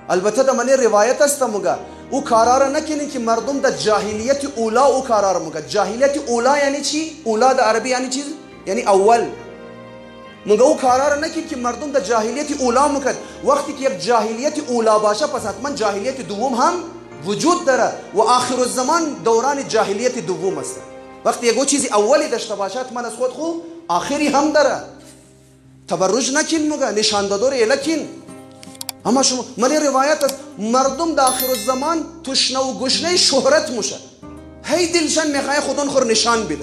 البته در من روایت است مگه او کارا را نکنین که مردم در جاهلیت اولا او کارا را مگه. جاهلیت اولا یعنی چی؟ اولا در عربی یعنی چی؟ یعنی اول. مگه او کارا را نکنین که مردم در جاهلیت اولا مکد. وقتی که یک جاهلیت اولا باشه پس حتما جاهلیت دوم هم وجود داره و آخر الزمان دوران جاهلیت دوم است. وقتی یگو چیزی اولی داشته باشه حتما از خود خو آخری هم داره. تبرج نکن مگه، نشان دادور لکن. اما شما من روایت است مردم در آخر الزمان تشنه و گشنه شهرت میشه. هی دلشان میخواد خودون خور نشان بده.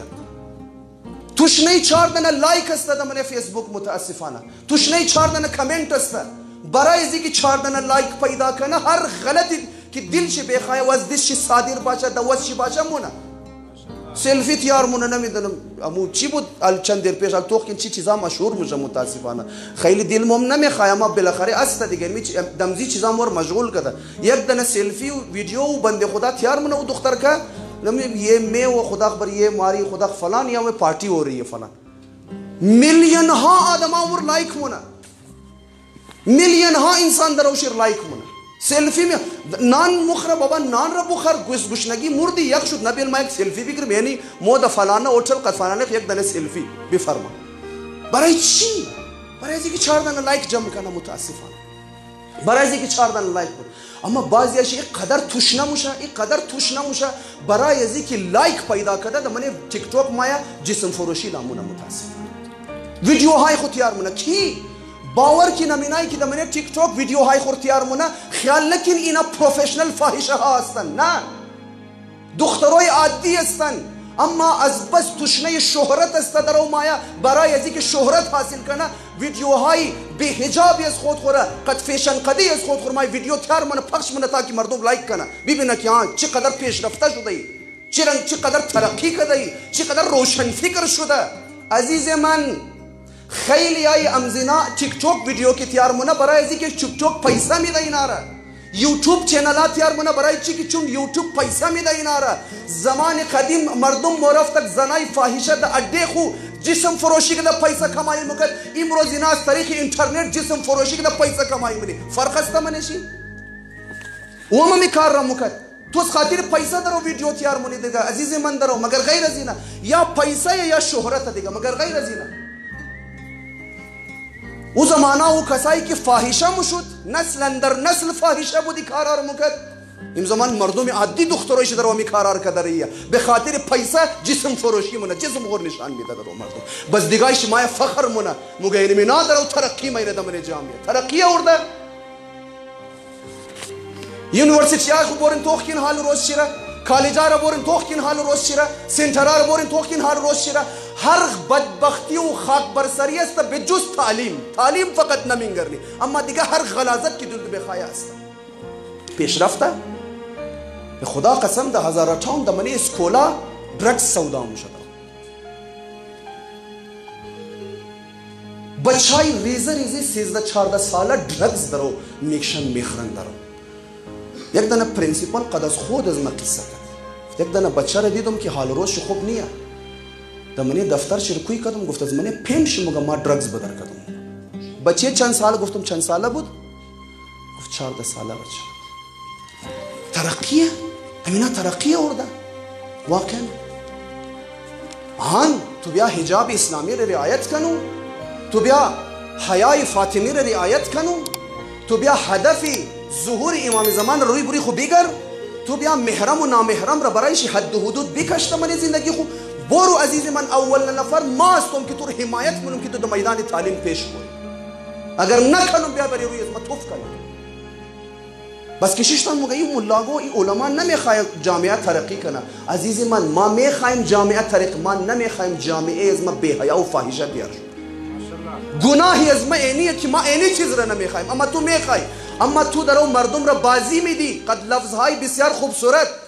تشنه 4 دانه لایک است در من فیسبوک متاسفانه. تشنه 4 دانه کامنت است. برای اینکه که 4 دانه لایک پیدا کنه هر غلطی که دلش بخواد و از دلش صادر باشه دوستش باشه مونه. سلفی تیار مونه نمیدونم امو چی بود چند دیر پیش تو که چی چیزا مشهور میشه متاسفانه. خیلی دلم نمیخواد اما بالاخره است دیگه دمزی چیزا مور مشغول کرده. یک دانه سلفی و ویدیو و بنده خدا تیار مونه و دختر کا ये मैं वो खुदा खबर ये मारी खुदा फलान या में पार्टी हो रही है फलान मिलियन हा आदमा और लाइक मुना मिलियन हा इंसान दरोशर लाइक मुना सेल्फी में नान मुखरा बाबा नान रा बुखर गुशनगी मुर्दी यक शुद नबील माइक सेल्फी भी कर यानी मोद फलाना होटल कफाना एक दने सेल्फी भी फरमा बराई ची बराई जी की 4 दने लाइक जम करना मुतासिफान बराई जी की 4 दने लाइक اما بعضی اشی قدر توش نموشه این قدر توش نموشه برای ازی که لایک پیدا کرده در من تیک توک مایا جسم فروشی لامونه متاسف ویدیوهای خود تیار مونه کی باور کی نمینایی که در من تیک توک ویدیوهای خود تیار مونه خیال نکن اینا پروفشنل فاحشه ها هستن نه دخترای عادی هستن اما از بس تشنه شهرت است در او مایا برای ازی که شهرت حاصل کنه ویدیوهای به حجابی از خود خوره قد فیشن قدی از خود خوره مای ویدیو تیار منه پخش منه تا که مردم لایک کنه ببینه که ها چقدر پیشرفته شده ای چقدر ترقی کرده ای چقدر روشن فکر شده. عزیز من خیلی های امزینا تیک توک ویدیو که تیار منه برای ازی که تیک توک پیسه میده اینا را یوتیوب چینلات تیار منه برای چی که چون یوتیوب پیسه میده اینا را. زمان قدیم مردم مرفتک زنای فاحشه در اډه خو جسم فروشی که در پیسه کمایی میکرد امروز اینا از طریق اینترنت جسم فروشی که در پیسه کمایی میکنه. فرق است منشی و ما می کار را میکرد تو از خاطر پیسه درو ویدیو تیار مونی دیگه عزیز من درو مگر غیر از اینا یا پیسه یا شهرت دیگه مگر غیر از اینا. او زمانه او کسایی که فاحشه مشد نسل در نسل فاحشه بودی کارا را میکرد. این زمان مردم عادی دخترایش در وامی کارا کرده رهیه به خاطر پیسه جسم فروشی مونه جسم غور نشان میده در مردم بس دیگه شما فخر مونه مگه مینا در ترقی میره در من جامعه ترقی ورده یونیورسیتی ها بورن توخین حال روز شیره کالجا را بورن توخین حال روز شیره سنترا را بورن توخین حال روز شیره هر بدبختی و خاک برسری است به جز تعلیم فقط نمیگرنی اما دیگه هر غلاظت که دل بخواه است پیشرفته به خدا قسم ده هزاران ده منی اسکولا ड्रग्स سودا میشد بچهای ریزه 13-14 ساله ड्रग्स درو میکشن میخرن درو. یک دانه پرینسیپال قد از خود از ما قصه کرد. یک دانه بچه را دیدم که حال روش خوب نیه در منی دفتر شرکوی کردم گفت از منی پیمش مگه ما ड्रग्स بدر کردم. بچه چند ساله گفتم چند ساله بود گفت 14 ساله بچه. ترقیه امینا ترقیه ورده واقعا آن تو بیا حجاب اسلامی را رعایت کنو تو بیا حیای فاطمی را رعایت کنو تو بیا هدف ظهور امام زمان روی بری خو بگر تو بیا محرم و نامحرم را برایش حد و حدود بکشته من زندگی خو برو عزیز من اول نفر ما هستم که تو رو حمایت کنم که تو در میدان تعلیم پیش کنی اگر نکنم بیا بری روی اسم توف کنم بس کشیشتان مگه این ملاگو این علما نمیخوایم جامعه ترقی کنه. عزیز من ما میخوایم جامعه ترقی ما نمیخوایم جامعه از ما بی‌حیا و فاحشه بیار. گناهی از ما اینیه که ما اینی چیز را نمیخوایم اما تو میخوای اما تو درو مردم را بازی میدی قد لفظهای بسیار خوبصورت